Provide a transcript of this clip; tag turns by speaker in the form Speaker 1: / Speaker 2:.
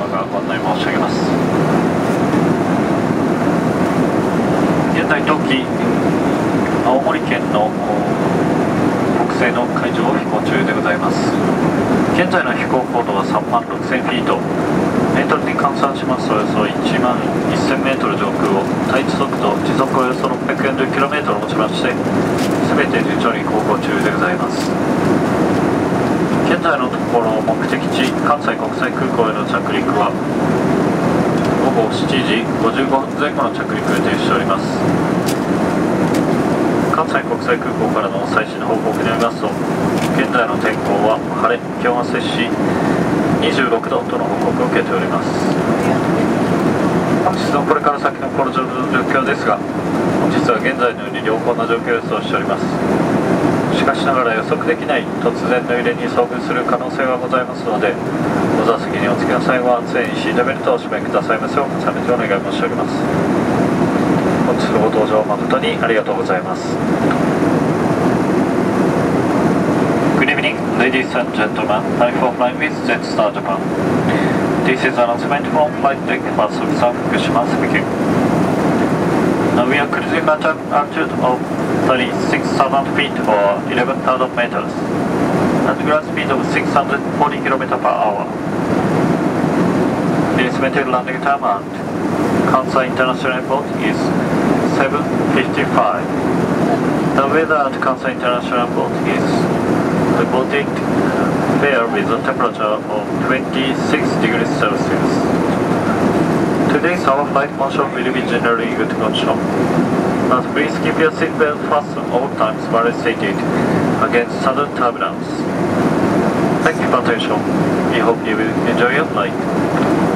Speaker 1: 様がご案内申し上げます。現在冬季青森県の北西の海上を飛行中でございます。現在の飛行高度は36,000フィート、メートルに換算しますとおよそ11,000メートル上空を対地速度時速およそ 640km をもちまして全て順調に航行中でございます。現在のところ目的地関西国際空港への着陸は午後7時55分前後の着陸を予定しております。関西国際空港からの最新の報告によりますと、現在の天候は晴れ、気温は接し26度との報告を受けております。本日のこれから先のこの状況ですが、本日は現在のように良好な状況を予想しております。しかしながら予測できない突然の揺れに遭遇する可能性がございますので、ご座席にお着きの際は常にシートベルトをお締めくださいますよう重ねてお願い申し上げます。本日のご搭乗誠にありがとうございます。Good evening, ladies and gentlemen. Time for flying with Jetstar Japan. This is an announcement from flight deck Master Fukushima speaking. We are cruising at an altitude of 36,000 feet or 11,000 meters at ground speed of 640 km per hour. The estimated landing time at Kansai International Airport is 7:55. The weather at Kansai International Airport is reported fair with a temperature of 26 degrees Celsius. Today's our flight motion will be generally good condition, but please keep your seatbelt fastened all times while stated against sudden turbulence. Thank you for attention. We hope you will enjoy your flight.